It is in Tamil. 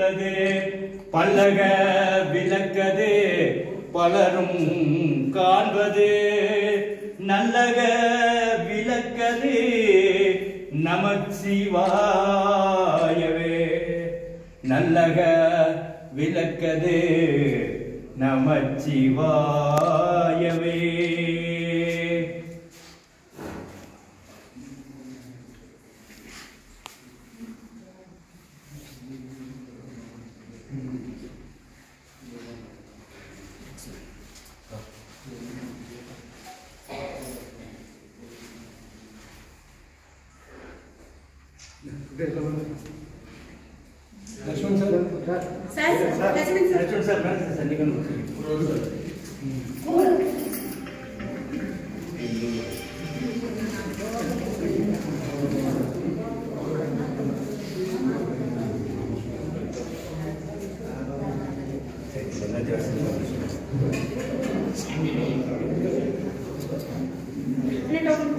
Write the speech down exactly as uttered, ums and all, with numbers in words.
உள்ளது பல்லக விளக்கது பலரும் காண்பது நல்லக விளக்கது நமச்சிவாயவே நல்லக விளக்கது நமச்சிவாயவே Lakshman sir sir Lakshman sir Lakshman sir मैं सर निकल ini